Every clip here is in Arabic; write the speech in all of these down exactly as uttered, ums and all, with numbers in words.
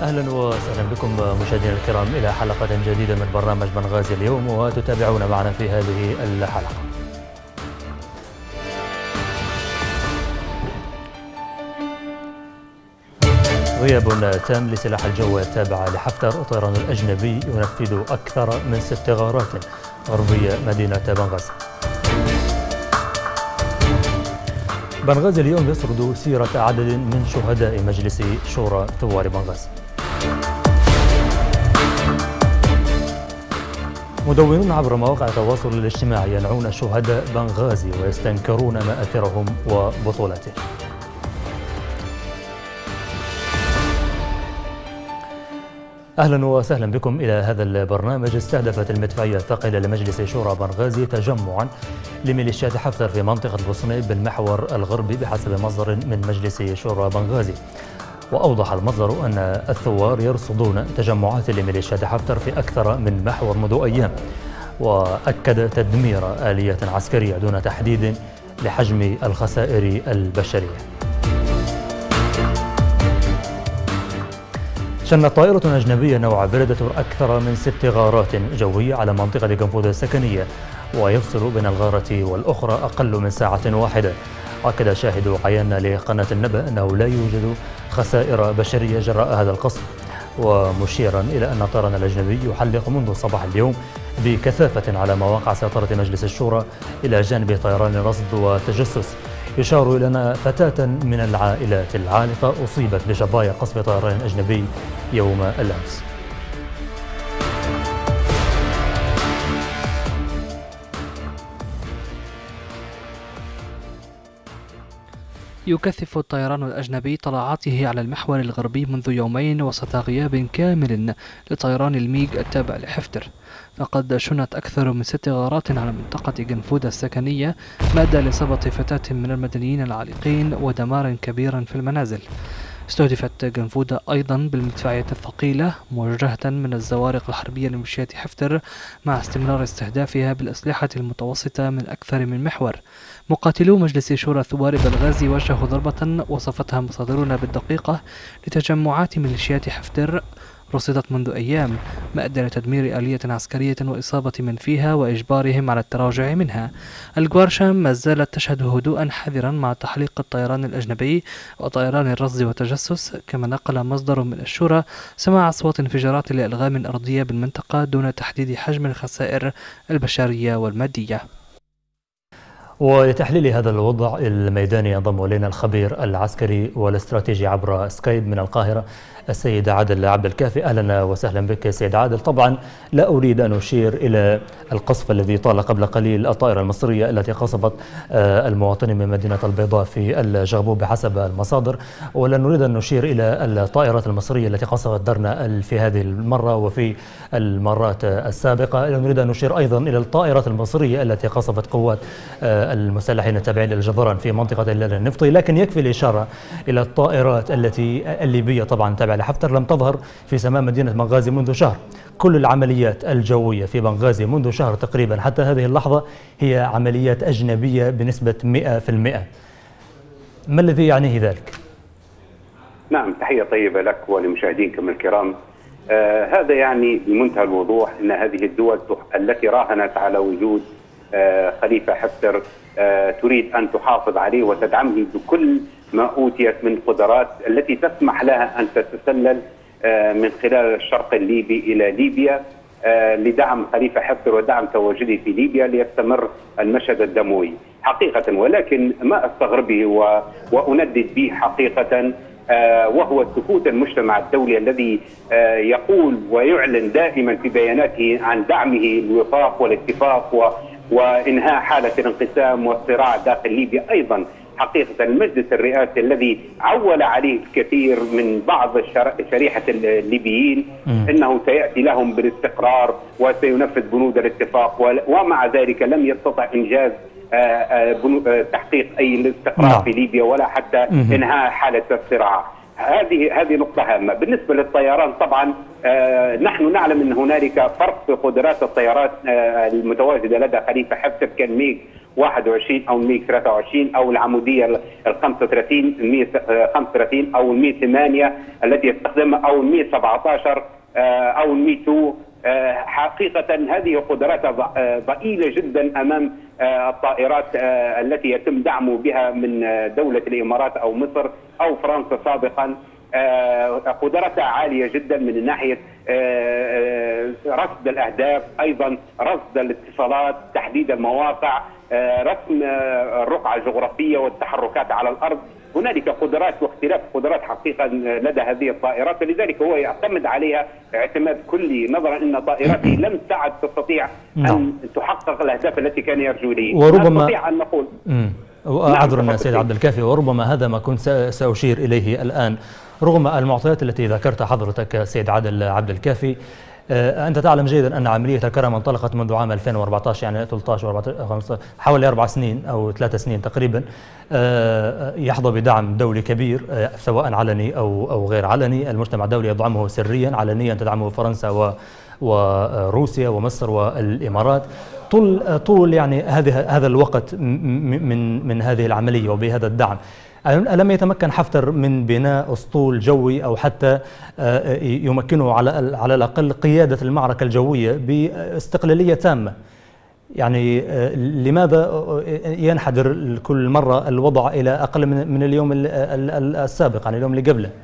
أهلا وسهلا بكم مشاهدينا الكرام إلى حلقة جديدة من برنامج بنغازي اليوم، وتتابعون معنا في هذه الحلقة. غياب تام لسلاح الجو التابع لحفتر. الطيران الأجنبي ينفذ أكثر من ست غارات غربي مدينة بنغازي. بنغازي اليوم يسرد سيرة عدد من شهداء مجلس شورى ثوار بنغازي. مدونون عبر مواقع التواصل الاجتماعي ينعون شهداء بنغازي ويستنكرون مآثرهم وبطولاتهم. أهلا وسهلا بكم إلى هذا البرنامج. استهدفت المدفعية الثقيلة لمجلس شورى بنغازي تجمعا لميليشيات حفتر في منطقة بوصنيب بالمحور الغربي بحسب مصدر من مجلس شورى بنغازي. وأوضح المصدر أن الثوار يرصدون تجمعات لميليشيات حفتر في أكثر من محور منذ أيام، وأكد تدمير آلية عسكرية دون تحديد لحجم الخسائر البشرية. شنت طائرة أجنبية نوع بريداتور أكثر من ست غارات جوية على منطقة قنفذ السكنية، ويفصل بين الغارة والأخرى أقل من ساعة واحدة. أكد شاهد عيان لقناة النبأ أنه لا يوجد خسائر بشرية جراء هذا القصف، ومشيرا إلى أن الطيران الأجنبي يحلق منذ صباح اليوم بكثافة على مواقع سيطرة مجلس الشورى إلى جانب طيران رصد وتجسس. يشار إلى أن فتاة من العائلات العالقة أصيبت بشظايا قصف طيران أجنبي يوم الأمس. يكثف الطيران الأجنبي طلعاته على المحور الغربي منذ يومين وسط غياب كامل لطيران الميغ التابع لحفتر، فقد شنت أكثر من ست غارات على منطقة قنفذ السكنية، ما أدى لإصابة فتاة من المدنيين العالقين ودمار كبير في المنازل. استهدفت قنفذ أيضا بالمدفعية الثقيلة موجهة من الزوارق الحربية لميليشيات حفتر، مع استمرار استهدافها بالأسلحة المتوسطة من أكثر من محور. مقاتلو مجلس شورى ثوار بنغازي وجهوا ضربة وصفتها مصادرون بالدقيقة لتجمعات ميليشيات حفتر رصدت منذ أيام، ما أدى لتدمير آلية عسكرية وإصابة من فيها وإجبارهم على التراجع منها. الجوارشام ما زالت تشهد هدوءا حذرا مع تحليق الطيران الأجنبي وطيران الرصد والتجسس، كما نقل مصدر من الشورى سماع أصوات انفجارات لألغام أرضية بالمنطقة دون تحديد حجم الخسائر البشرية والمادية. ولتحليل هذا الوضع الميداني ينضم إلينا الخبير العسكري والاستراتيجي عبر سكايب من القاهرة السيد عادل عبد الكافي. أهلا وسهلا بك سيد عادل. طبعا لا أريد أن أشير إلى القصف الذي طال قبل قليل الطائرة المصرية التي قصفت المواطنين من مدينة البيضاء في الجغبوب بحسب المصادر، ولا نريد أن نشير إلى الطائرات المصرية التي قصفت درنا في هذه المرة وفي المرات السابقة. نريد أن نشير أيضا إلى الطائرات المصرية التي قصفت قوات المسلحين التابعين للجذران في منطقة الهلال النفطي، لكن يكفي الإشارة إلى الطائرات التي الليبية طبعا تابعة لحفتر لم تظهر في سماء مدينة بنغازي منذ شهر. كل العمليات الجوية في بنغازي منذ شهر تقريبا حتى هذه اللحظة هي عمليات أجنبية بنسبة مئة في المئة. ما الذي يعنيه ذلك؟ نعم، تحية طيبة لك ولمشاهدينكم الكرام. آه هذا يعني بمنتهى الوضوح أن هذه الدول التي راهنت على وجود آه خليفة حفتر آه تريد أن تحافظ عليه وتدعمه بكل ما أوتيت من قدرات التي تسمح لها أن تتسلل آه من خلال الشرق الليبي إلى ليبيا آه لدعم خليفة حفتر ودعم تواجده في ليبيا ليستمر المشهد الدموي حقيقة. ولكن ما أستغرب به وأندد به حقيقة آه وهو سكوت المجتمع الدولي الذي آه يقول ويعلن دائما في بياناته عن دعمه للوفاق والاتفاق و وإنهاء حالة الانقسام والصراع داخل ليبيا. أيضا حقيقة المجلس الرئاسي الذي عول عليه الكثير من بعض شريحة الليبيين أنه سيأتي لهم بالاستقرار وسينفذ بنود الاتفاق، ومع ذلك لم يستطع إنجاز تحقيق أي استقرار في ليبيا ولا حتى إنهاء حالة الصراع. هذه هذه نقطة هامة. بالنسبة للطيران طبعا آه نحن نعلم أن هنالك فرق في قدرات الطيارات آه المتواجدة لدى خليفة حفتر كالميغ واحد وعشرين أو ميج ثلاثة وعشرين أو العمودية ال خمسة وثلاثين مية وخمسة وثلاثين أو ال مية وثمانية التي يستخدمها أو ال مية وسبعة عشر أو ال مية واثنين. حقيقة هذه قدرات ضئيلة جدا أمام الطائرات التي يتم دعمه بها من دولة الإمارات أو مصر أو فرنسا سابقا. قدرتها عالية جدا من ناحية رصد الأهداف، أيضا رصد الاتصالات، تحديد المواقع، رسم الرقعة الجغرافية والتحركات على الأرض. هنالك قدرات واختلاف قدرات حقيقة لدى هذه الطائرات، لذلك هو يعتمد عليها اعتماد كلي، نظرا أن طائرته لم تعد تستطيع أن تحقق الأهداف التي كان يرجو لي. وربما نستطيع أن نقول عذرا سيد عبد الكافي، وربما هذا ما كنت سأشير إليه الآن. رغم المعطيات التي ذكرت حضرتك سيد عادل عبد الكافي، أنت تعلم جيدا أن عملية الكرم انطلقت منذ عام ألفين وأربعة عشر، يعني ثلاثة عشر وخمسة عشر حوالي أربع سنين أو ثلاث سنين تقريبا. يحظى بدعم دولي كبير سواء علني أو أو غير علني. المجتمع الدولي يدعمه سريا، علنيا تدعمه فرنسا و وروسيا ومصر والإمارات. طول طول يعني هذه هذا الوقت من من هذه العملية وبهذا الدعم، ألم يتمكن حفتر من بناء أسطول جوي أو حتى يمكنه على على الأقل قيادة المعركة الجوية باستقلالية تامة؟ يعني لماذا ينحدر كل مرة الوضع إلى أقل من اليوم السابق، عن اليوم اللي قبله؟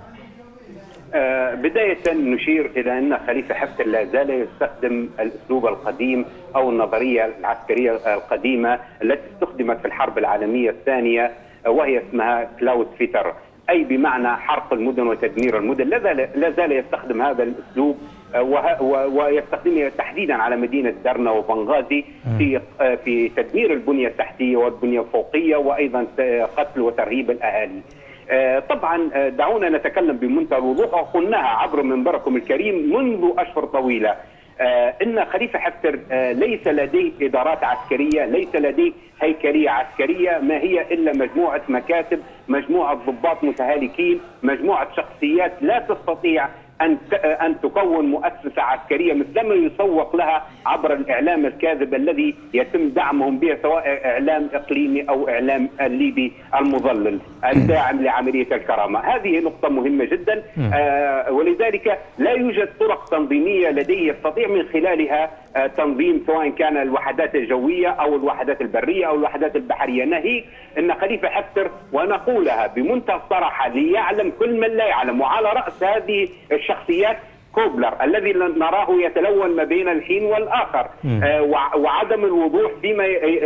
بداية نشير إلى أن خليفة حفتر لا زال يستخدم الأسلوب القديم أو النظرية العسكرية القديمة التي استخدمت في الحرب العالمية الثانية، وهي اسمها كلاوس فيتر، أي بمعنى حرق المدن وتدمير المدن. لا زال يستخدم هذا الأسلوب ويستخدمه تحديدا على مدينة درنا وبنغازي في في تدمير البنية التحتية والبنية الفوقية، وأيضا قتل وترهيب الأهالي. طبعا دعونا نتكلم بمنتهى الوضوح، وقلناها عبر منبركم الكريم منذ أشهر طويلة، إن خليفة حفتر ليس لديه إدارات عسكرية، ليس لديه هيكلية عسكرية، ما هي إلا مجموعة مكاتب، مجموعة ضباط متهالكين، مجموعة شخصيات لا تستطيع أن أن تكون مؤسسة عسكرية مثلما يسوق لها عبر الإعلام الكاذب الذي يتم دعمهم به، سواء إعلام إقليمي أو إعلام الليبي المضلل الداعم لعملية الكرامة. هذه نقطة مهمة جدا، آه ولذلك لا يوجد طرق تنظيمية لديه يستطيع من خلالها آه تنظيم سواء كان الوحدات الجوية أو الوحدات البرية أو الوحدات البحرية. ناهيك أن خليفة حفتر، ونقولها بمنتهى الصراحة ليعلم كل من لا يعلم، وعلى رأس هذه الشخصيات كوبلر الذي نراه يتلون ما بين الحين والآخر، آه وعدم الوضوح فيما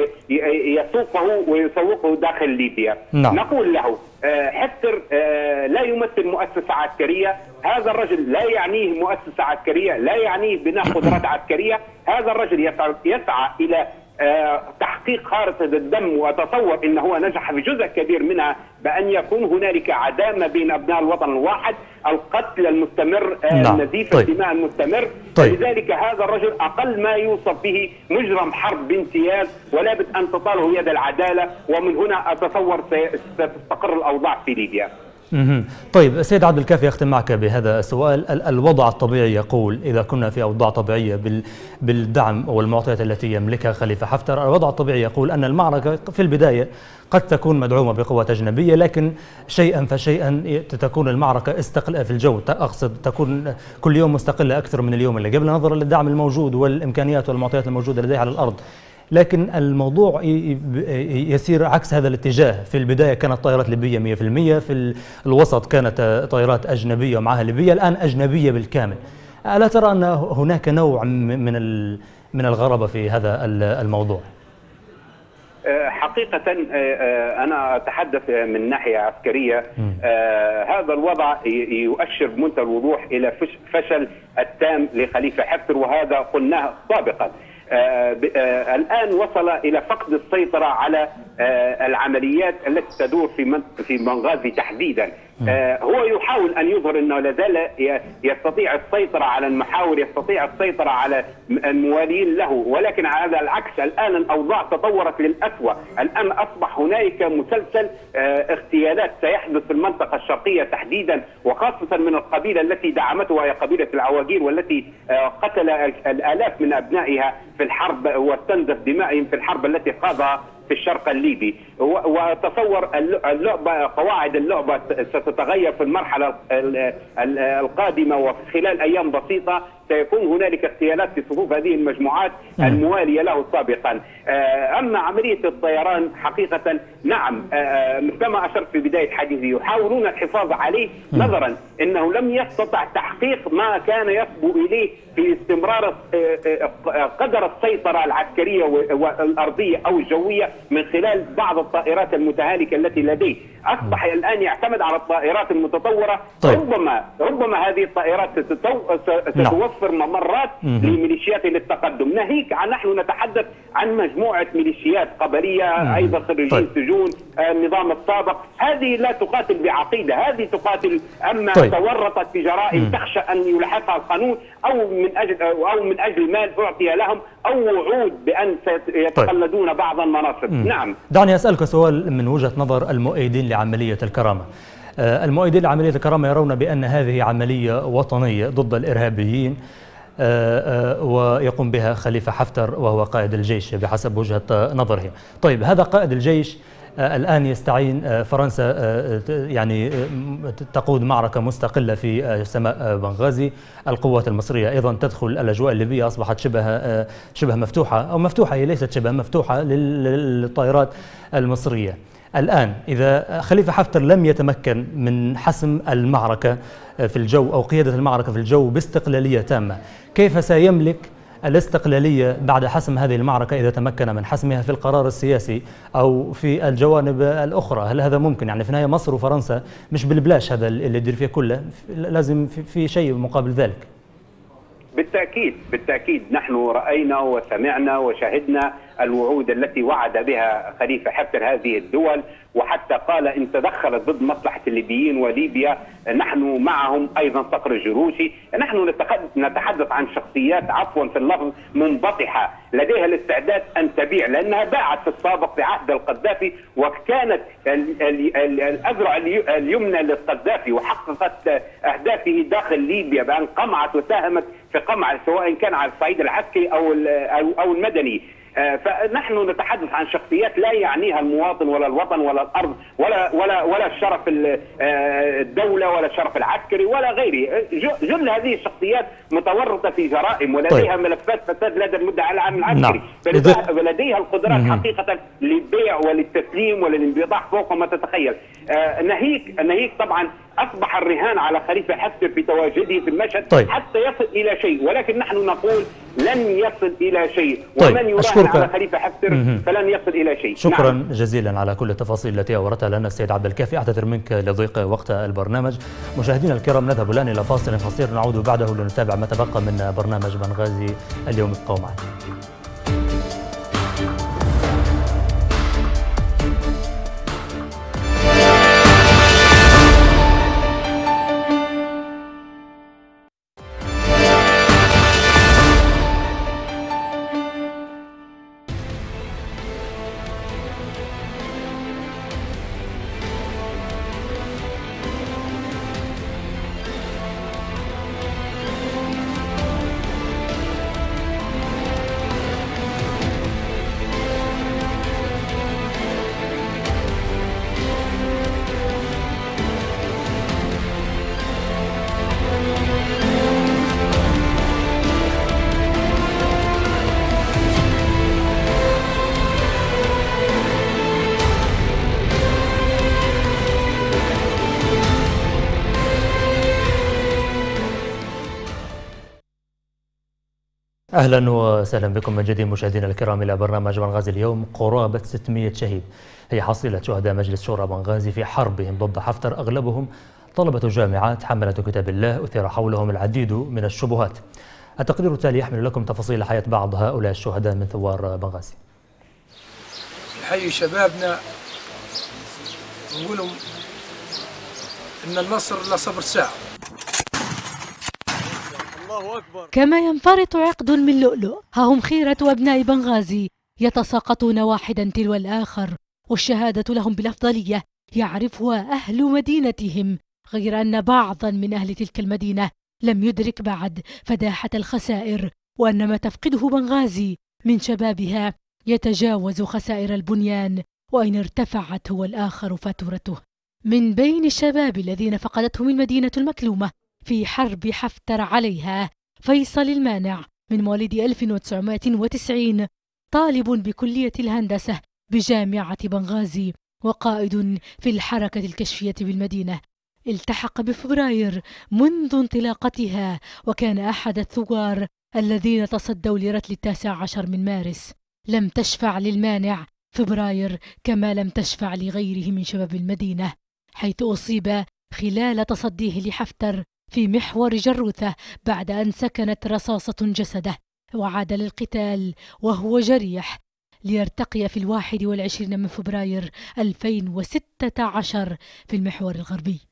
يسوقه ويسوقه داخل ليبيا. نعم. نقول له آه حفتر آه لا يمثل مؤسسة عسكرية، هذا الرجل لا يعنيه مؤسسة عسكرية، لا يعنيه بناء قدرات عسكرية. هذا الرجل يسعى, يسعى إلى آه تحقيق خارطة الدم، وأتصور أنه هو نجح في جزء كبير منها بأن يكون هنالك عداء بين أبناء الوطن الواحد، القتل المستمر، آه نعم. نزيف طيب. الدماء المستمر. طيب. لذلك هذا الرجل أقل ما يوصف به مجرم حرب بامتياز، ولا بد أن تطاله يد العدالة، ومن هنا أتصور ستستقر الأوضاع في ليبيا. طيب سيد عبد الكافي، أختم معك بهذا السؤال. الوضع الطبيعي يقول إذا كنا في أوضاع طبيعية بالدعم والمعطيات التي يملكها خليفة حفتر، الوضع الطبيعي يقول أن المعركة في البداية قد تكون مدعومة بقوات أجنبية، لكن شيئا فشيئا تكون المعركة استقل في الجو، أقصد تكون كل يوم مستقلة أكثر من اليوم اللي قبل، نظرا للدعم الموجود والإمكانيات والمعطيات الموجودة لديه على الأرض. لكن الموضوع يسير عكس هذا الاتجاه. في البداية كانت طائرات ليبية مئة بالمئة، في الوسط كانت طائرات أجنبية ومعها ليبية، الآن أجنبية بالكامل. ألا ترى أن هناك نوع من من الغرابة في هذا الموضوع؟ حقيقة أنا أتحدث من ناحية عسكرية. هذا الوضع يؤشر بمنتهى الوضوح إلى فشل التام لخليفة حفتر، وهذا قلناه سابقا. آه آه الآن وصل إلى فقد السيطرة على آه العمليات التي تدور في في بنغازي تحديدا. آه هو يحاول أن يظهر أنه لا زال يستطيع السيطرة على المحاور، يستطيع السيطرة على الموالين له، ولكن على العكس الآن الأوضاع تطورت للأسوأ. الآن أصبح هنالك مسلسل آه اغتيالات سيحدث في المنطقة الشرقية تحديدا، وخاصة من القبيلة التي دعمته وهي قبيلة العواجير، والتي آه قتل الآلاف من أبنائها في الحرب واستنزف دمائهم في الحرب التي قادها في الشرق الليبي. وتصور اللعبة قواعد اللعبة ستتغير في المرحلة القادمة، وفي خلال أيام بسيطة سيكون هنالك اغتيالات في صفوف هذه المجموعات الموالية له سابقا. أما عملية الطيران حقيقة نعم مثل ما أشرت في بداية حديثي يحاولون الحفاظ عليه نظرا أنه لم يستطع تحقيق ما كان يصبو إليه في استمرار قدر السيطرة العسكرية والأرضية أو الجوية من خلال بعض الطائرات المتهالكة التي لديه. أصبح الآن يعتمد على الطائرات المتطورة. طيب. ربما ربما هذه الطائرات ستوفر ممرات لميليشيات للتقدم، ناهيك عن نحن نتحدث عن مجموعة ميليشيات قبلية أيضا خريجين طيب. سجون النظام السابق. هذه لا تقاتل بعقيدة، هذه تقاتل أما طيب. تورطت في جرائم تخشى أن يلحقها القانون أو من أجل أو من أجل مال أعطي لهم أو وعود بأن سيتقلدون طيب. بعض المناصب. مم. نعم. دعني أسألك سؤال من وجهة نظر المؤيدين لعملية الكرامة. المؤيدين لعملية الكرامة يرون بأن هذه عملية وطنية ضد الإرهابيين ويقوم بها خليفة حفتر وهو قائد الجيش بحسب وجهة نظرهم. طيب هذا قائد الجيش الآن يستعين فرنسا يعني تقود معركة مستقلة في سماء بنغازي، القوات المصرية أيضا تدخل الأجواء الليبية، أصبحت شبه شبه مفتوحة أو مفتوحة، هي ليست شبه مفتوحة للطائرات المصرية. الآن إذا خليفة حفتر لم يتمكن من حسم المعركة في الجو أو قيادة المعركة في الجو باستقلالية تامة، كيف سيملك الاستقلالية بعد حسم هذه المعركة إذا تمكن من حسمها في القرار السياسي أو في الجوانب الأخرى؟ هل هذا ممكن؟ يعني في النهاية مصر وفرنسا مش بالبلاش هذا اللي يدير فيه كله، لازم في شيء مقابل ذلك. بالتأكيد بالتأكيد نحن رأينا وسمعنا وشاهدنا الوعود التي وعد بها خليفة حفتر هذه الدول، وحتى قال إن تدخلت ضد مصلحة الليبيين وليبيا نحن معهم، أيضا صقر الجروشي. نحن نتحدث عن شخصيات عفوا في اللفظ منبطحة لديها الاستعداد أن تبيع، لأنها باعت في السابق في عهد القذافي وكانت الأذرع اليمنى للقذافي وحققت أهدافه داخل ليبيا بأن قمعت وساهمت في قمع سواء كان على الصعيد العسكري أو أو المدني. فنحن نتحدث عن شخصيات لا يعنيها المواطن ولا الوطن ولا الارض ولا ولا ولا الشرف الدوله ولا الشرف العسكري ولا غيره. جل هذه الشخصيات متورطه في جرائم ولديها طيب. ملفات فساد لدى المدعي العام العسكري، نعم. ولديها القدرات حقيقه للبيع وللتسليم وللانبضاح فوق ما تتخيل. ناهيك ناهيك طبعا أصبح الرهان على خليفة حفتر في تواجده في المشهد طيب. حتى يصل إلى شيء، ولكن نحن نقول لن يصل إلى شيء. طيب. ومن يراهن على خليفة حفتر مم. فلن يصل إلى شيء. شكرا نعم. جزيلا على كل التفاصيل التي أوردتها لنا السيد عبد الكافي. أعتذر منك لضيق وقت البرنامج. مشاهدينا الكرام نذهب الآن إلى فاصل قصير، نعود بعده لنتابع ما تبقى من برنامج بنغازي اليوم. ابقوا معنا. أهلا وسهلا بكم من جديد مشاهدينا الكرام إلى برنامج بنغازي اليوم. قرابة ستمئة شهيد هي حصيلة شهداء مجلس شورى بنغازي في حربهم ضد حفتر، أغلبهم طلبة جامعات حملة كتاب الله، أثير حولهم العديد من الشبهات. التقرير التالي يحمل لكم تفاصيل حياة بعض هؤلاء الشهداء من ثوار بنغازي. نحيي شبابنا ونقول لهم إن النصر لا صبر ساعة. كما ينفرط عقد من لؤلؤ، ها هم خيرة أبناء بنغازي يتساقطون واحدا تلو الآخر، والشهادة لهم بالأفضلية يعرفها أهل مدينتهم، غير أن بعضا من أهل تلك المدينة لم يدرك بعد فداحة الخسائر، وأن ما تفقده بنغازي من شبابها يتجاوز خسائر البنيان، وإن ارتفعت هو الآخر فاتورته. من بين الشباب الذين فقدتهم المدينة المكلومة في حرب حفتر عليها فيصل المانع من مواليد ألف وتسعمائة وتسعين، طالب بكلية الهندسة بجامعة بنغازي وقائد في الحركة الكشفية بالمدينة. التحق بفبراير منذ انطلاقتها، وكان أحد الثوار الذين تصدوا لرتل التاسع عشر من مارس. لم تشفع للمانع فبراير كما لم تشفع لغيره من شباب المدينة، حيث أصيب خلال تصديه لحفتر في محور جروثة بعد أن سكنت رصاصة جسده، وعاد للقتال وهو جريح ليرتقي في الواحد والعشرين من فبراير ألفين وستة عشر في المحور الغربي.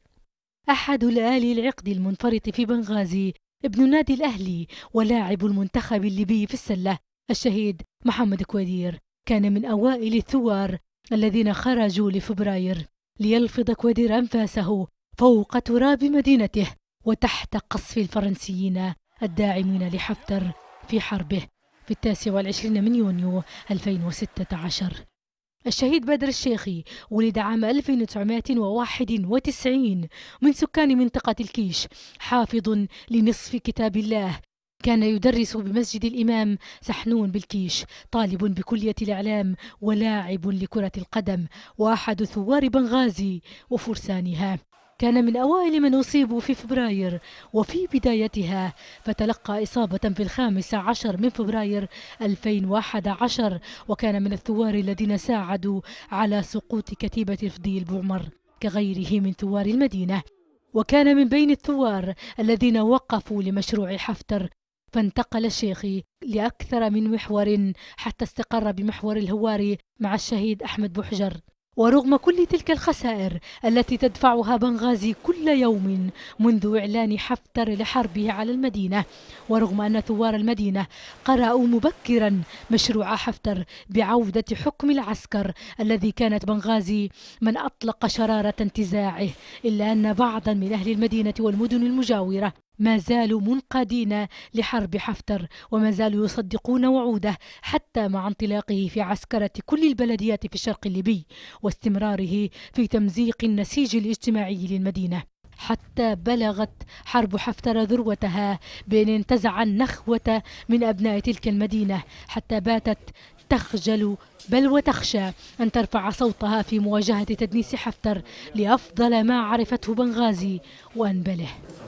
أحد الآلي العقد المنفرط في بنغازي ابن النادي الأهلي ولاعب المنتخب الليبي في السلة الشهيد محمد كوادير كان من أوائل الثوار الذين خرجوا لفبراير ليلفظ كوادير أنفاسه فوق تراب مدينته وتحت قصف الفرنسيين الداعمين لحفتر في حربه في التاسع والعشرين من يونيو ألفين وستة عشر. الشهيد بدر الشيخي ولد عام ألف وتسعمائة وواحد وتسعين من سكان منطقة الكيش، حافظ لنصف كتاب الله. كان يدرس بمسجد الإمام سحنون بالكيش، طالب بكلية الإعلام ولاعب لكرة القدم، وأحد ثوار بنغازي وفرسانها. كان من أوائل من أصيبوا في فبراير وفي بدايتها، فتلقى إصابة في الخامس عشر من فبراير ألفين وأحد عشر، وكان من الثوار الذين ساعدوا على سقوط كتيبة الفضيل بوعمر كغيره من ثوار المدينة. وكان من بين الثوار الذين وقفوا لمشروع حفتر، فانتقل الشيخي لأكثر من محور حتى استقر بمحور الهواري مع الشهيد أحمد بوحجر. ورغم كل تلك الخسائر التي تدفعها بنغازي كل يوم منذ إعلان حفتر لحربه على المدينة، ورغم أن ثوار المدينة قرأوا مبكرا مشروع حفتر بعودة حكم العسكر الذي كانت بنغازي من أطلق شرارة انتزاعه، إلا أن بعضا من أهل المدينة والمدن المجاورة ما زالوا منقادين لحرب حفتر، وما زالوا يصدقون وعوده حتى مع انطلاقه في عسكرة كل البلديات في الشرق الليبي واستمراره في تمزيق النسيج الاجتماعي للمدينة، حتى بلغت حرب حفتر ذروتها بأن انتزع النخوة من أبناء تلك المدينة، حتى باتت تخجل بل وتخشى أن ترفع صوتها في مواجهة تدنيس حفتر لأفضل ما عرفته بنغازي وأنبله.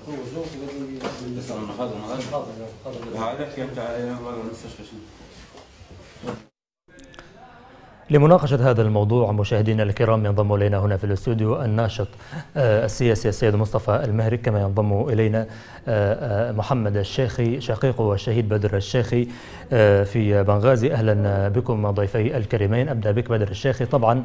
لمناقشة هذا الموضوع مشاهدينا الكرام ينضم إلينا هنا في الاستوديو الناشط السياسي السيد مصطفى المهري، كما ينضم إلينا محمد الشيخي شقيقه والشهيد بدر الشيخي في بنغازي. أهلا بكم ضيفي الكريمين. أبدأ بك بدر الشيخي. طبعا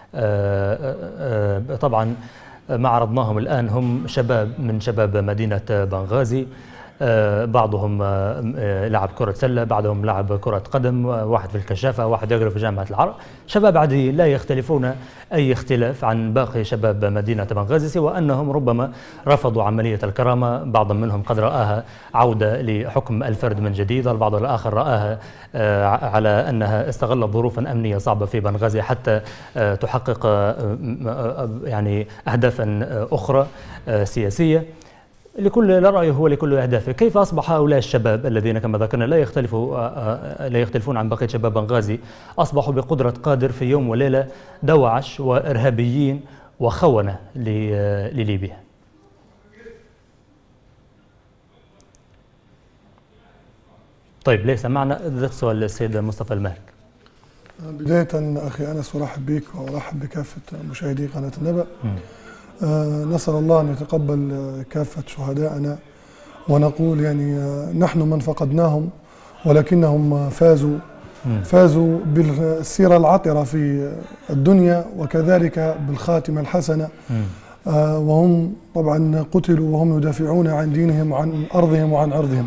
طبعا ما عرضناهم الآن هم شباب من شباب مدينة بنغازي، بعضهم لعب كرة سلة، بعضهم لعب كرة قدم، واحد في الكشافة، واحد يقرأ في جامعة العرب، شباب عادي لا يختلفون أي اختلاف عن باقي شباب مدينة بنغازي، سوى أنهم ربما رفضوا عملية الكرامة. بعض منهم قد رآها عودة لحكم الفرد من جديد، البعض الآخر رآها على أنها استغلت ظروفا أمنية صعبة في بنغازي حتى تحقق يعني أهدافا أخرى سياسية. لكل رأيه هو لكل أهدافه. كيف أصبح هؤلاء الشباب الذين كما ذكرنا لا يختلفوا لا يختلفون عن بقية شباب بنغازي أصبحوا بقدرة قادر في يوم وليلة دواعش وإرهابيين وخونة لليبيا؟ طيب ليس معنا ذات سؤال للسيد مصطفى المهري. بداية أخي أنس أرحب بك وأرحب بكافة مشاهدي قناة النبأ. آه نسأل الله أن يتقبل كافة شهدائنا، ونقول يعني آه نحن من فقدناهم ولكنهم فازوا فازوا بالسيرة العطرة في الدنيا وكذلك بالخاتمة الحسنة، آه وهم طبعا قتلوا وهم يدافعون عن دينهم وعن أرضهم وعن عرضهم.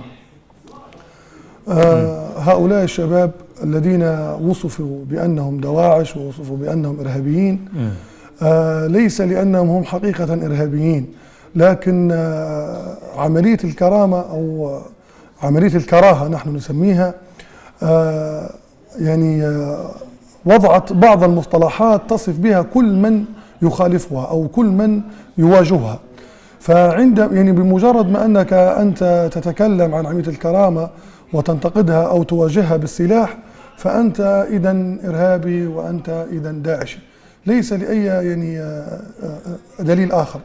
آه هؤلاء الشباب الذين وصفوا بأنهم دواعش ووصفوا بأنهم إرهابيين، آه ليس لأنهم هم حقيقة إرهابيين، لكن آه عملية الكرامة أو عملية الكراهة نحن نسميها، آه يعني وضعت بعض المصطلحات تصف بها كل من يخالفها أو كل من يواجهها. فعند يعني بمجرد ما أنك أنت تتكلم عن عملية الكرامة وتنتقدها أو تواجهها بالسلاح فأنت إذن إرهابي وأنت إذن داعشي، ليس لأي يعني دليل آخر.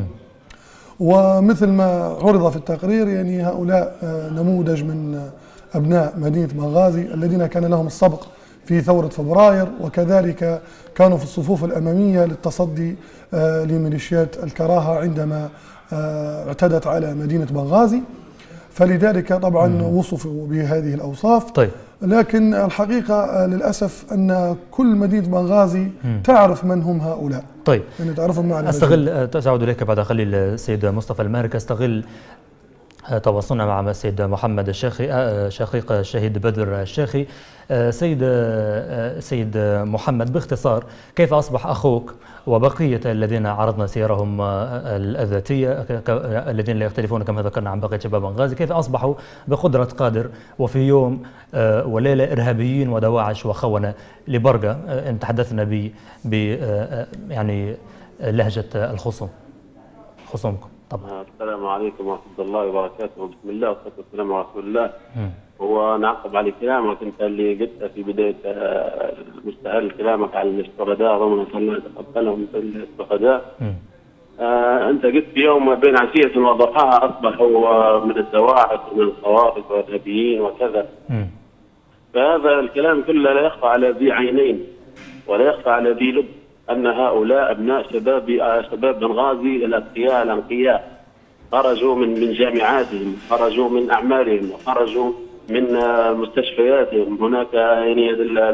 ومثل ما عرض في التقرير يعني هؤلاء نموذج من أبناء مدينة بنغازي الذين كان لهم السبق في ثورة فبراير، وكذلك كانوا في الصفوف الأمامية للتصدي لميليشيات الكراهة عندما اعتدت على مدينة بنغازي، فلذلك طبعا وصفوا بهذه الأوصاف. طيب. لكن الحقيقة للأسف أن كل مدينة بنغازي تعرف من هم هؤلاء. طيب. يعني تعرفهم معنا. أستغل تعود إليك بعد قليل السيد مصطفى المهرك، أستغل تواصلنا مع السيد محمد الشيخي شقيق الشهيد بدر الشيخي. سيد سيد محمد، باختصار كيف أصبح أخوك وبقية الذين عرضنا سيرهم الذاتية الذين لا يختلفون كما ذكرنا عن بقية شباب بنغازي، كيف أصبحوا بقدرة قادر وفي يوم وليلة إرهابيين ودواعش وخونة لبرقة؟ إن تحدثنا ب ب يعني لهجة الخصوم خصومكم طبعا. السلام عليكم ورحمة الله وبركاته. بسم الله والصلاة والسلام على رسول الله. هو نعقب على كلامك انت اللي قلت في بداية مستهل كلامك على الشهداء ضمن الله تقبلهم الشهداء. آه انت قلت في يوم بين عشية وضحاها اصبحوا من الدواعش ومن الخوارج والارهابيين وكذا. م. فهذا الكلام كله لا يخفى على ذي عينين ولا يخفى على ذي لب ان هؤلاء ابناء شباب شباب بنغازي الاتقياء الانقياء، خرجوا من من جامعاتهم، خرجوا من اعمالهم، وخرجوا من مستشفياتهم. هناك يعني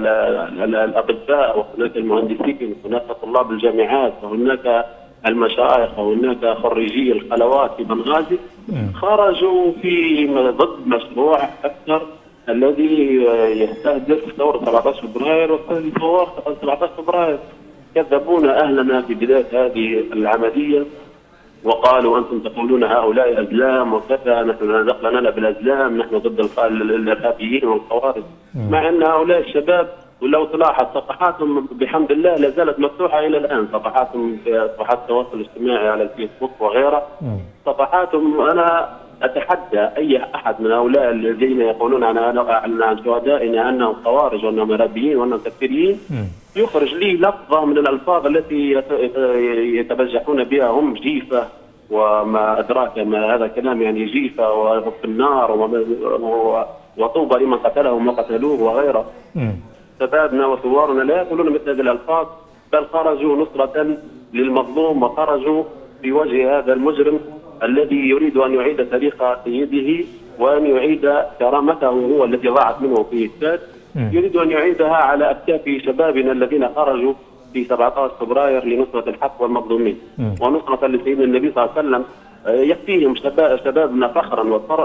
الاطباء وهناك المهندسين، هناك طلاب الجامعات وهناك المشايخ وهناك خريجي الخلوات في بنغازي خرجوا في ضد مشروع اكثر الذي يستهدف ثوره سبعة عشر فبراير وثوره سبعة عشر فبراير. كذبونا اهلنا في بدايه هذه العمليه وقالوا انتم تقولون هؤلاء ازلام وكذا، نحن لا دخل لنا بالازلام، نحن ضد الارهابيين والخوارج. مع ان هؤلاء الشباب ولو تلاحظ صفحاتهم بحمد الله لا زالت مفتوحه الى الان، صفحاتهم في صفحات التواصل الاجتماعي على الفيسبوك وغيرها. صفحاتهم انا اتحدى اي احد من هؤلاء الذين يقولون عن عن شهدائنا انهم خوارج وانهم ارهابيين وانهم تكفيريين يخرج لي لفظه من الالفاظ التي يتبجحون بها هم، جيفه وما ادراك ما هذا كلام يعني جيفه وفي النار وطوبى لمن قتلهم وقتلوه وغيره. شبابنا وثوارنا لا يقولون مثل هذه الالفاظ، بل خرجوا نصره للمظلوم وخرجوا في وجه هذا المجرم الذي يريد ان يعيد تاريخ سيده وان يعيد كرامته هو التي ضاعت منه في الساد، يريد ان يعيدها على اكتاف شبابنا الذين خرجوا في سبعة عشر فبراير لنصره الحق والمظلومين ونصره لسيدنا النبي صلى الله عليه وسلم. يكفيهم شباب شبابنا فخرا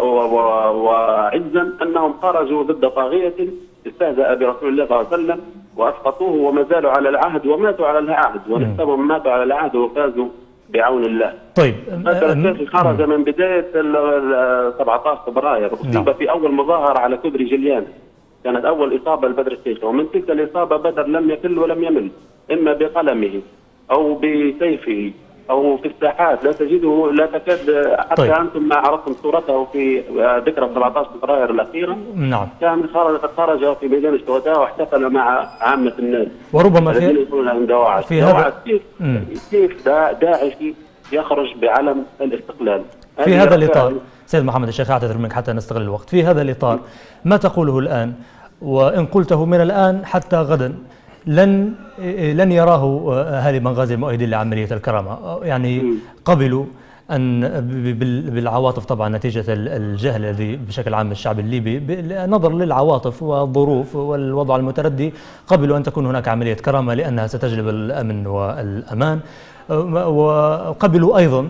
وعزا انهم خرجوا ضد طاغيه استهزأ برسول الله صلى الله عليه وسلم واسقطوه وما زالوا على العهد وماتوا على العهد، ونحسبهم ماتوا على العهد وفازوا بعون الله. طيب هذا خرج من بدايه سبعة عشر فبراير، اصيب في اول مظاهره على كوبري جليان، كانت اول اصابه لبدر الشيخ، ومن تلك الاصابه بدر لم يكل ولم يمل، اما بقلمه او بسيفه او في الساحات، لا تجده لا تكاد حتى. طيب. انتم ما عرفتم صورته في ذكرى سبعة عشر فبراير الاخيره. نعم. كان خرج خرج في ميدان الشهداء واحتفل مع عامه الناس. وربما في في هذا كيف كيف داعشي يخرج بعلم الاستقلال. في هذا الاطار سيد محمد الشيخ، اعتذر منك حتى نستغل الوقت. في هذا الاطار ما تقوله الان وان قلته من الان حتى غدا لن لن يراه اهالي بنغازي المؤيدين لعمليه الكرامه، يعني قبلوا ان بالعواطف طبعا نتيجه الجهل الذي بشكل عام الشعب الليبي نظرا للعواطف والظروف والوضع المتردي، قبلوا ان تكون هناك عمليه كرامه لانها ستجلب الامن والامان، وقبلوا ايضا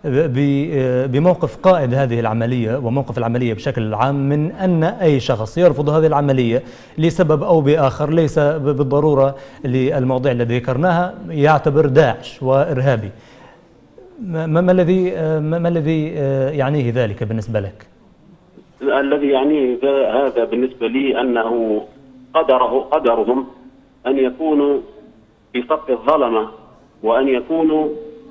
بموقف قائد هذه العملية وموقف العملية بشكل عام من أن أي شخص يرفض هذه العملية لسبب أو بآخر ليس بالضرورة للمواضيع التي ذكرناها يعتبر داعش وإرهابي. ما الذي ما الذي يعنيه ذلك بالنسبة لك؟ الذي يعنيه هذا بالنسبة لي أنه قدره قدرهم أن يكونوا في صف الظلمة، وأن يكونوا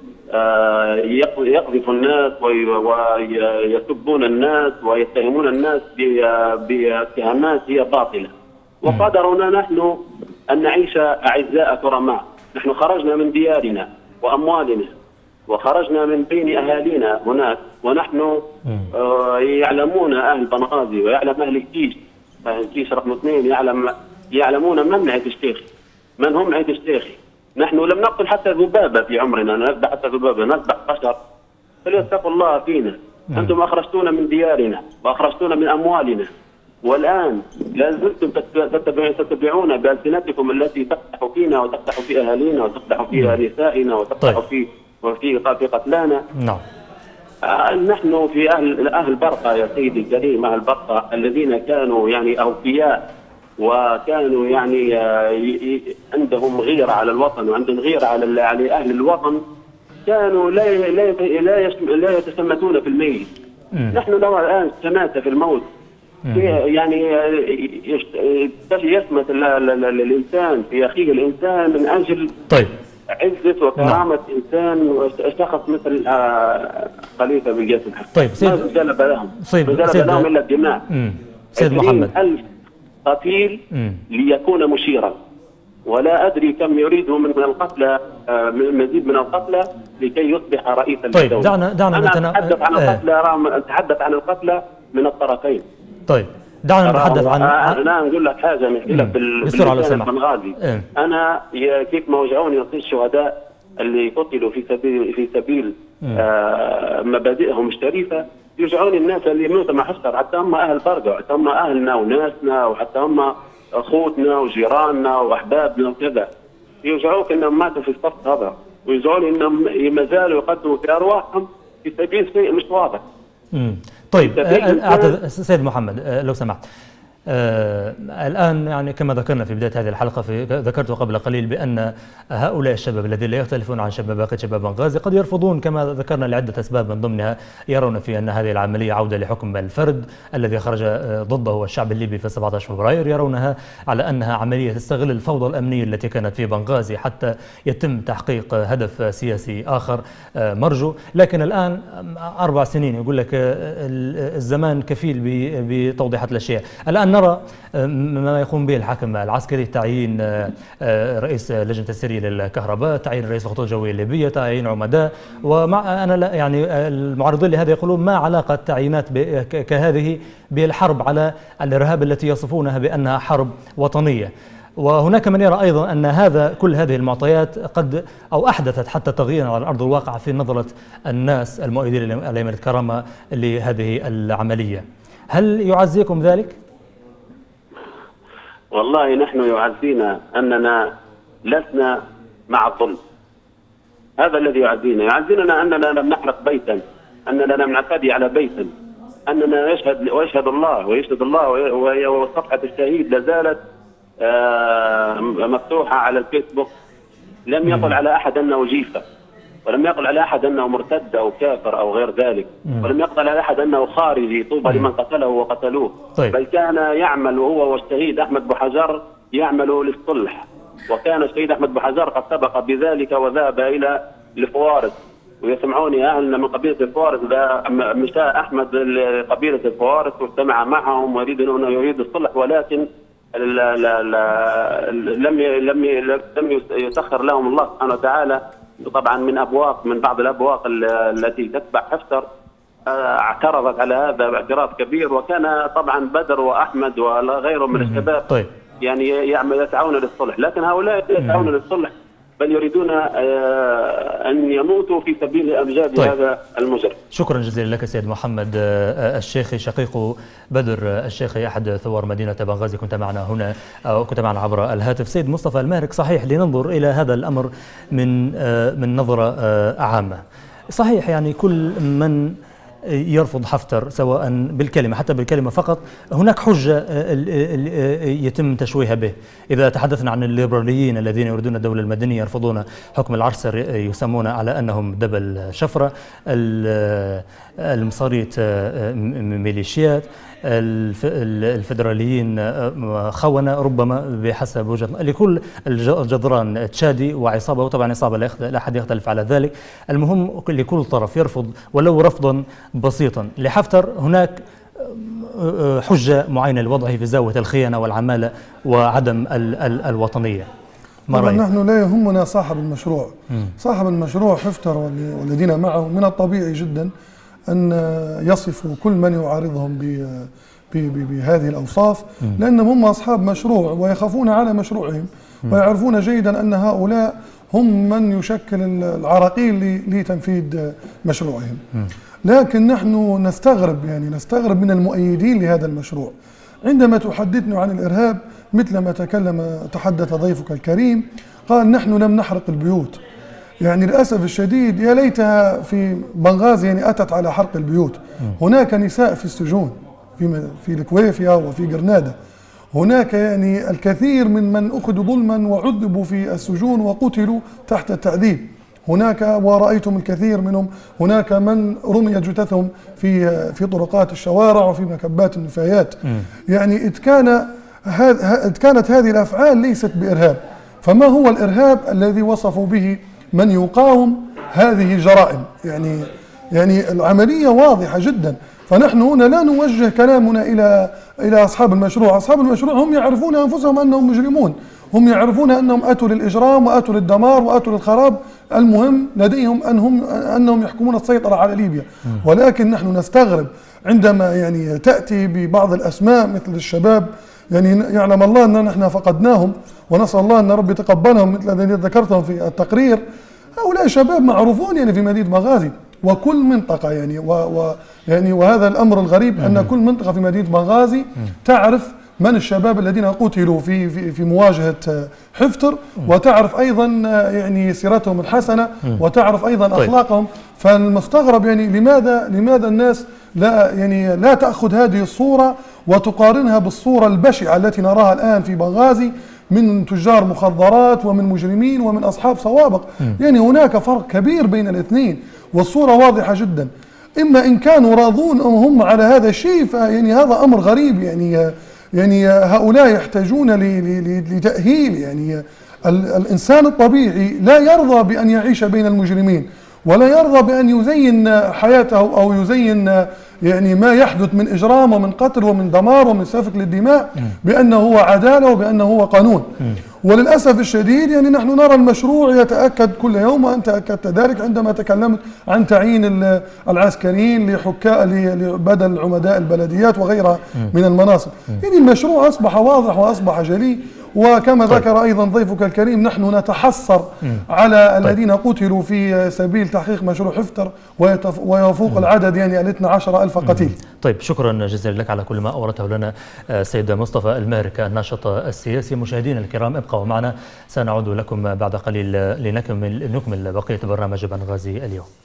يقذفوا الناس ويسبون الناس ويتهمون الناس باتهامات هي باطلة. وقدرنا نحن أن نعيش أعزاء كرماء. نحن خرجنا من ديارنا وأموالنا وخرجنا من بين أهالينا هناك، ونحن آه يعلمون أهل بنغازي ويعلم أهل الكيش، الكيش رقم اثنين يعلم يعلمون من عيد الشيخ، من هم عيد الشيخ. نحن لم نقتل حتى ذبابة في عمرنا، نذبح حتى ذبابة، نذبح بشر. فليتقوا الله فينا. أنتم أخرجتونا من ديارنا وأخرجتونا من أموالنا، والآن لا زلتم تتبعون بألسنتكم التي تقدح فينا وتقدح في أهالينا وتقدح في نسائنا وتقدح في وفي في قتلانا. نعم. آه نحن في أهل أهل برقة يا سيدي الكريم، أهل برقة الذين كانوا يعني أوفياء وكانوا يعني آه عندهم غيرة على الوطن وعندهم غيرة على على أهل الوطن، كانوا لا لا لا, لا يتسمتون في الميت. نحن لو الآن سمات في الموت يعني يسمت الإنسان في أخيه الإنسان من أجل طيب عزة وكرامة إنسان وشخص مثل خليفة بن قيس الحق. طيب سيد ما جلب لهم طيب ما جلب لهم إلا الدماء. سيد محمد ألف قتيل ليكون مشيرا، ولا أدري كم يريده من القتلى، مزيد من القتلى لكي يصبح رئيسا طيب للدولة. دعنا دعنا أنا أتحدث عن القتلى أتحدث عن القتلى من الطرفين. طيب دعنا نتحدث عن انا نقول لك حاجه نحكي لك بالجانب بنغازي. إيه؟ انا كيف ما وجعوني نصير الشهداء اللي قتلوا في سبيل في سبيل آه مبادئهم الشريفه، يوجعوني الناس اللي يموتوا مع حفتر، حتى هم اهل برقه، حتى هم اهلنا وناسنا، وحتى هم اخوتنا وجيراننا واحبابنا وكذا. يوجعوك انهم ماتوا في الصف هذا، ويوجعوني انهم ما زالوا يقدموا في ارواحهم في سبيل شيء مش واضح. امم طيب أعتذر سيد محمد لو سمحت. آه الآن يعني كما ذكرنا في بداية هذه الحلقة، في ذكرت قبل قليل بأن هؤلاء الشباب الذين لا يختلفون عن شباب باقي شباب بنغازي قد يرفضون كما ذكرنا لعدة أسباب، من ضمنها يرون في أن هذه العملية عودة لحكم الفرد الذي خرج ضده الشعب الليبي في سبعة عشر فبراير، يرونها على أنها عملية تستغل الفوضى الأمنية التي كانت في بنغازي حتى يتم تحقيق هدف سياسي آخر مرجو. لكن الآن أربع سنين يقول لك الزمان كفيل بتوضيحات الأشياء. الآن نرى ما يقوم به الحاكم العسكري، تعيين رئيس لجنة السرية للكهرباء، تعيين رئيس الخطوط الجوية الليبية، تعيين عمداء. ومع أنا لا يعني المعارضين لهذا يقولون ما علاقة تعيينات كهذه بالحرب على الإرهاب التي يصفونها بأنها حرب وطنية. وهناك من يرى أيضا أن هذا كل هذه المعطيات قد أو أحدثت حتى تغييرا على أرض الواقع في نظرة الناس المؤيدين لأيمن الكرامة لهذه العملية. هل يعزيكم ذلك؟ والله نحن يعزينا أننا لسنا مع الظلم، هذا الذي يعزينا. يعزينا أننا لم نحرق بيتا، أننا لم نعتدي على بيتا، أننا يشهد ويشهد الله ويشهد الله وصفحة الشهيد لازالت مفتوحة على الفيسبوك. لم يقل على أحد أنه جيفة، ولم يقل على أحد أنه مرتد أو كافر أو غير ذلك، ولم يقل على أحد أنه خارجي طوبى لمن قتله وقتلوه. طيب. بل كان يعمل هو والشهيد أحمد بوحجر يعمل للصلح، وكان الشهيد أحمد بوحجر قد سبق بذلك وذهب إلى الفوارس. ويسمعوني أهلنا من قبيلة الفوارس، مشى أحمد لقبيلة الفوارس واجتمع معهم ويريد أنه يريد الصلح، ولكن لا لا لا لم لم لم يسخر لهم الله سبحانه وتعالى، طبعا من ابواق من بعض الابواق التي تتبع حفتر اعترضت على هذا باعتراض كبير. وكان طبعا بدر واحمد وغيرهم من الشباب طيب. يعني يعمل يسعون للصلح، لكن هؤلاء يسعون للصلح بل يريدون أن يموتوا في سبيل أمجاد طيب. هذا المجرم. شكرا جزيلا لك سيد محمد الشيخي، شقيق بدر الشيخي أحد ثوار مدينة بنغازي، كنت معنا هنا أو كنت معنا عبر الهاتف. سيد مصطفى المارك، صحيح لننظر إلى هذا الأمر من من نظرة عامة. صحيح يعني كل من يرفض حفتر سواء بالكلمة حتى بالكلمة فقط، هناك حجة يتم تشويهها به. إذا تحدثنا عن الليبراليين الذين يريدون الدولة المدنية يرفضون حكم العرسر، يسمون على أنهم دبل شفرة، المصاريت ميليشيات، الفدراليين خونة ربما بحسب وجهة لكل الجدران تشادي وعصابة، وطبعا عصابة لا أحد يختلف على ذلك. المهم لكل طرف يرفض ولو رفضا بسيطا. لحفتر هناك حجة معينة لوضعه في زاوية الخيانة والعمالة وعدم ال ال الوطنية. طبعا نحن لا يهمنا صاحب المشروع. م. صاحب المشروع حفتر والذين معه من الطبيعي جدا أن يصفوا كل من يعارضهم بهذه الأوصاف، لأنهم هم أصحاب مشروع ويخافون على مشروعهم ويعرفون جيدا أن هؤلاء هم من يشكل العراقيل لتنفيذ مشروعهم. لكن نحن نستغرب يعني نستغرب من المؤيدين لهذا المشروع عندما تحدثنا عن الإرهاب، مثل ما تكلم تحدث ضيفك الكريم، قال نحن لم نحرق البيوت. يعني للأسف الشديد يا ليتها في بنغازي يعني أتت على حرق البيوت. هناك نساء في السجون في في الكويفيا وفي جرناده، هناك يعني الكثير من من أخذوا ظلما وعذبوا في السجون وقتلوا تحت التعذيب. هناك ورأيتم الكثير منهم، هناك من رمي جثثهم في في طرقات الشوارع وفي مكبات النفايات. يعني إذ كان إذ كانت هذه الأفعال ليست بإرهاب، فما هو الإرهاب الذي وصفوا به من يقاوم هذه الجرائم؟ يعني يعني العملية واضحة جدا. فنحن هنا لا نوجه كلامنا إلى إلى أصحاب المشروع. أصحاب المشروع هم يعرفون أنفسهم أنهم مجرمون، هم يعرفون أنهم أتوا للإجرام وأتوا للدمار وأتوا للخراب. المهم لديهم أنهم أنهم يحكمون السيطرة على ليبيا. ولكن نحن نستغرب عندما يعني تأتي ببعض الأسماء مثل الشباب، يعني يعلم الله أننا نحن فقدناهم ونسأل الله أن ربي يتقبلهم مثل الذين ذكرتهم في التقرير. هؤلاء شباب معروفون يعني في مدينة بنغازي وكل منطقة يعني و, و يعني وهذا الأمر الغريب أن كل منطقة في مدينة بنغازي تعرف من الشباب الذين قتلوا في في في مواجهة حفتر، وتعرف أيضا يعني سيرتهم الحسنة، وتعرف أيضا أخلاقهم. فالمستغرب يعني لماذا لماذا الناس لا يعني لا تأخذ هذه الصورة وتقارنها بالصورة البشعة التي نراها الآن في بنغازي من تجار مخدرات ومن مجرمين ومن أصحاب سوابق. يعني هناك فرق كبير بين الاثنين والصورة واضحة جدا. إما إن كانوا راضون هم على هذا الشيء فيعني هذا أمر غريب. يعني يعني هؤلاء يحتاجون لتأهيل. يعني الإنسان الطبيعي لا يرضى بأن يعيش بين المجرمين، ولا يرضى بأن يزين حياته أو يزين يعني ما يحدث من إجرام ومن قتل ومن دمار ومن سفك للدماء بأنه هو عدالة وبأنه هو قانون. وللأسف الشديد يعني نحن نرى المشروع يتأكد كل يوم، وأنت أكدت ذلك عندما تكلمت عن تعيين العسكريين لحكاء بدل عمداء البلديات وغيرها من المناصب. يعني المشروع أصبح واضح وأصبح جلي. وكما طيب. ذكر أيضا ضيفك الكريم نحن نتحسر مم. على طيب. الذين قتلوا في سبيل تحقيق مشروع حفتر ويفوق مم. العدد يعني الاثنى عشر ألف قتيل. طيب شكرا جزيلا لك على كل ما أورته لنا سيد مصطفى المارك الناشط السياسي. مشاهدينا الكرام ابقوا معنا، سنعود لكم بعد قليل لنكمل نكمل بقية برنامج بنغازي اليوم.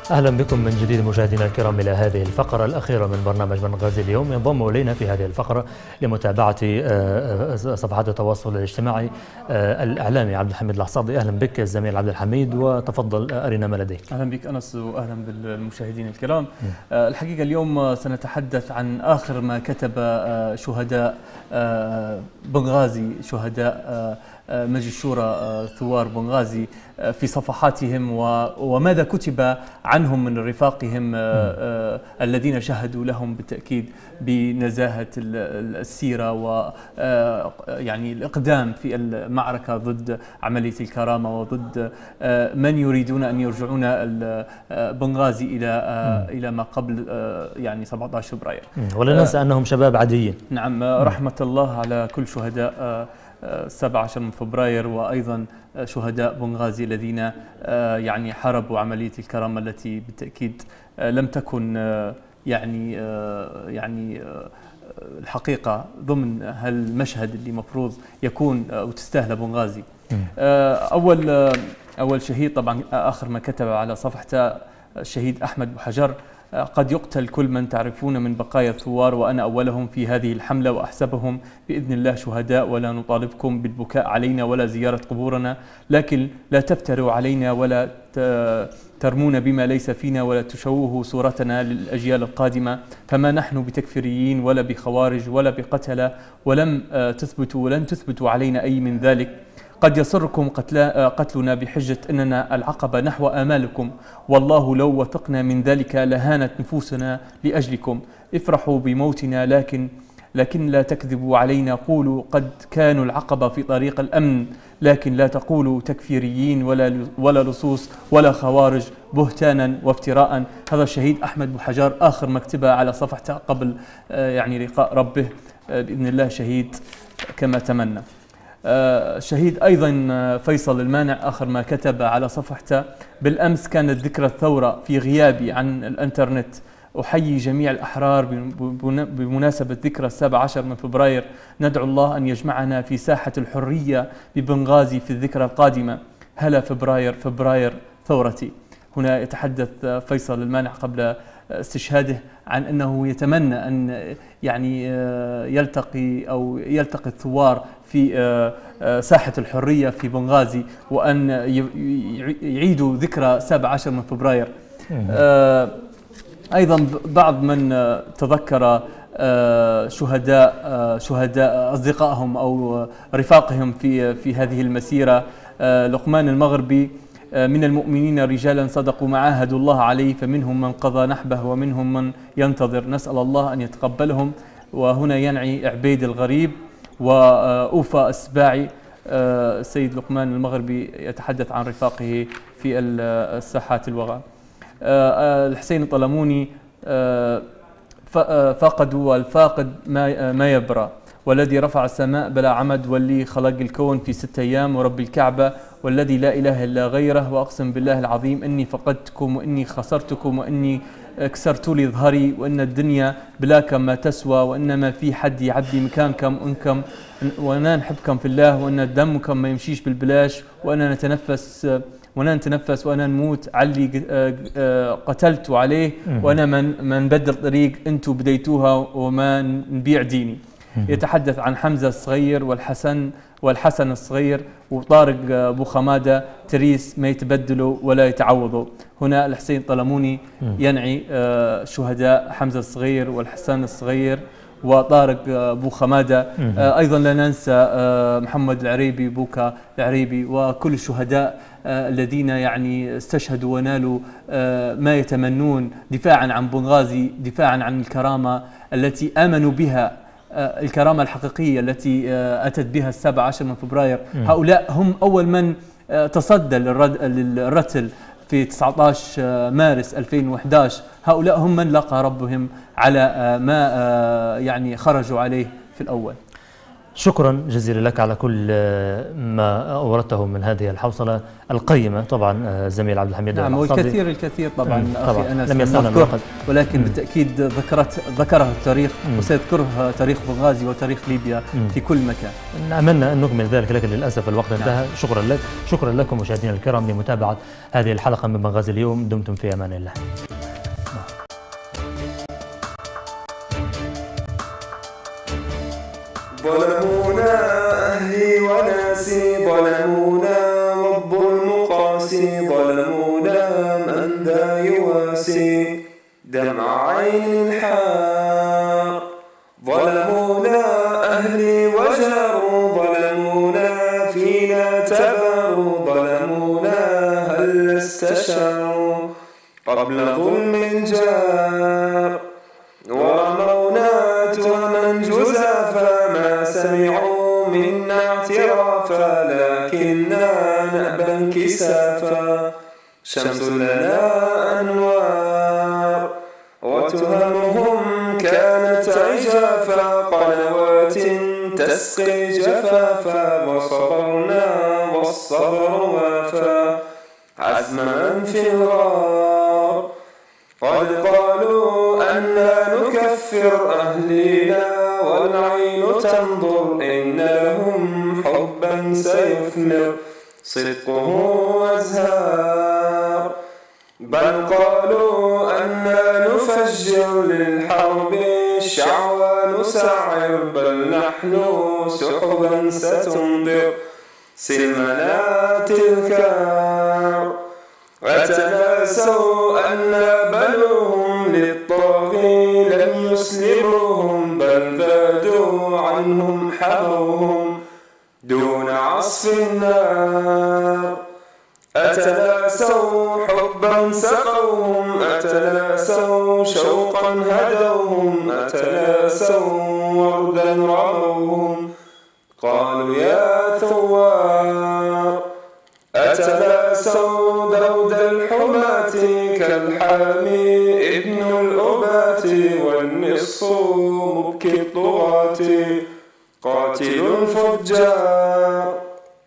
أهلا بكم من جديد مشاهدينا الكرام إلى هذه الفقرة الأخيرة من برنامج بنغازي اليوم. ينضم إلينا في هذه الفقرة لمتابعة صفحات التواصل الاجتماعي الإعلامي عبد الحميد العصاضي. أهلا بك الزميل عبد الحميد، وتفضل أرنا ما لديك. أهلا بك أنس، وأهلا بالمشاهدين الكرام. الحقيقة اليوم سنتحدث عن آخر ما كتب شهداء بنغازي، شهداء مجلس الشورى ثوار بنغازي في صفحاتهم، وماذا كتب عنهم من رفاقهم الذين شهدوا لهم بالتأكيد بنزاهة السيرة ويعني الإقدام في المعركة ضد عملية الكرامة وضد من يريدون أن يرجعون بنغازي إلى إلى ما قبل يعني سبعة عشر فبراير. ولا ننسى أنهم شباب عاديين. نعم، رحمة الله على كل شهداء سبعة عشر من فبراير، وأيضا شهداء بنغازي الذين يعني حاربوا عملية الكرامة التي بالتأكيد لم تكن يعني يعني الحقيقة ضمن هالمشهد اللي مفروض يكون وتستاهل بنغازي. أول أول شهيد طبعا آخر ما كتب على صفحته الشهيد أحمد بوحجر: قد يقتل كل من تعرفون من بقايا الثوار وأنا أولهم في هذه الحملة، وأحسبهم بإذن الله شهداء، ولا نطالبكم بالبكاء علينا ولا زيارة قبورنا، لكن لا تفتروا علينا ولا ترمون بما ليس فينا ولا تشوهوا صورتنا للأجيال القادمة، فما نحن بتكفيريين ولا بخوارج ولا بقتلة، ولم تثبتوا ولن تثبتوا علينا أي من ذلك. قد يسركم قتلنا بحجة أننا العقبة نحو آمالكم، والله لو وثقنا من ذلك لهانت نفوسنا لأجلكم. افرحوا بموتنا لكن لكن لا تكذبوا علينا، قولوا قد كانوا العقبة في طريق الأمن، لكن لا تقولوا تكفيريين ولا ولا لصوص ولا خوارج بهتانا وافتراء. هذا الشهيد أحمد بوحجر آخر مكتبة على صفحته قبل يعني لقاء ربه بإذن الله، شهيد كما تمنى. شهيد أيضا فيصل المانع آخر ما كتب على صفحته: بالأمس كانت ذكرى الثورة في غيابي عن الانترنت، أحيي جميع الأحرار بمناسبة ذكرى السابع عشر من فبراير، ندعو الله أن يجمعنا في ساحة الحرية ببنغازي في الذكرى القادمة. هلا فبراير فبراير ثورتي. هنا يتحدث فيصل المانع قبل استشهاده عن أنه يتمنى أن يعني يلتقي أو يلتقي الثوار في ساحة الحرية في بنغازي، وأن يعيدوا ذكرى سابع عشر من فبراير. أيضا بعض من تذكر شهداء شهداء أصدقائهم أو رفاقهم في في هذه المسيرة: لقمان المغربي: من المؤمنين رجالا صدقوا ما عاهدوا الله عليه، فمنهم من قضى نحبه ومنهم من ينتظر، نسأل الله أن يتقبلهم. وهنا ينعي عبيد الغريب وأوفى السباعي. السيد لقمان المغربي يتحدث عن رفاقه في الساحات الوغى. الحسين الطلموني: فقدوا والفاقد ما يبرى، والذي رفع السماء بلا عمد، واللي خلق الكون في ستة أيام، ورب الكعبة والذي لا إله إلا غيره، وأقسم بالله العظيم إني فقدتكم وإني خسرتكم وإني كسرت لي ظهري، وإن الدنيا بلاكم ما تسوى، وإنما في حد يعبي مكانكم أنكم، وأنا نحبكم في الله، وأن دمكم ما يمشيش بالبلاش، وأنا نتنفس وأنا نتنفس وأنا نموت علي قتلت عليه، وأنا من من بدل طريق أنتم بديتوها وما نبيع ديني. يتحدث عن حمزة الصغير والحسن والحسن الصغير وطارق أبو خمادة: تريس ما يتبدلوا ولا يتعوضوا. هنا الحسين الطلموني ينعي شهداء حمزة الصغير والحسن الصغير وطارق أبو خمادة. أيضا لا ننسى محمد العريبي، بوكا العريبي، وكل الشهداء الذين يعني استشهدوا ونالوا ما يتمنون دفاعا عن بنغازي، دفاعا عن الكرامة التي آمنوا بها، الكرامة الحقيقية التي أتت بها السابع عشر من فبراير. هؤلاء هم أول من تصدى للرتل في تسعة عشر مارس ألفين وأحد عشر. هؤلاء هم من لقى ربهم على ما يعني خرجوا عليه في الأول. شكرا جزيلا لك على كل ما أوردته من هذه الحوصلة القيمة. طبعا الزميل عبد الحميد نعم، والكثير الكثير طبعا أخي أنس لم يسعنا الوقت، ولكن بالتأكيد ذكرت ذكرها التاريخ وسيذكرها تاريخ بنغازي وتاريخ ليبيا مم. في كل مكان. نتمنى أن نكمل ذلك لكن للأسف الوقت انتهى. نعم. شكرا لك، شكرا لكم مشاهدينا الكرام لمتابعة هذه الحلقة من بنغازي اليوم. دمتم في أمان الله. ظلمونا أهلي وناسي، ظلمونا رب المقاسي، ظلمونا من ذا يواسي دمع عين الحار. ظلمونا أهلي وجاروا، ظلمونا فينا تباروا، ظلمونا هل استشاروا قبل ظلم الجار. ورمونا تهما جزافا ما سمعوا منا اعترافا، لكننا نأبى انكسافا. شمس لنا أنوار وتهمهم كانت عجافا، قنوات تسقي جفافا. وصبرنا والصبر وافا عزما في الغار. قد قالوا أنا نكفر أهلينا والعين تنظر، إن لهم حبا سيثمر صدقه أزهار. بل قالوا أنا نفجر للحرب الشعوى نسعر، بل نحن سحبا ستنظر سلمنا تذكار. وتناسوا أن بلوهم للطاغي لم يسلموهم، بل بادوا عنهم حموهم دون عصف النار. أتناسوا حبا سقوهم، أتناسوا شوقا هدوهم، أتناسوا وردا رموهم قالوا يا ثوار. أتناسوا دود الحماة كالحامي ابن الأبات، والنص مبكي الطغاة قاتل الفجار.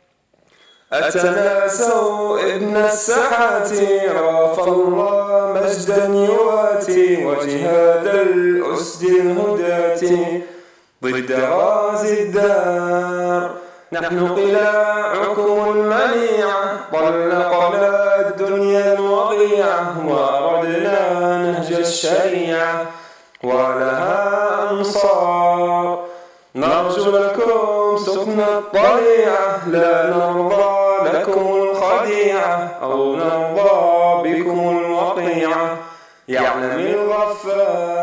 أتناسوا ابن السحات راف الله مجدا يواتي، وجهاد الأسد الهداة ضد غازي الدار. نحن قلاعكم المنيعة طلقنا الدنيا الوضيعة، وأردنا نهج الشريعة ولها أنصار. نرجو لكم سكن الطليعة، لا نرضى لكم الخديعة أو نرضى بكم الوقيعة. يعلم الغفار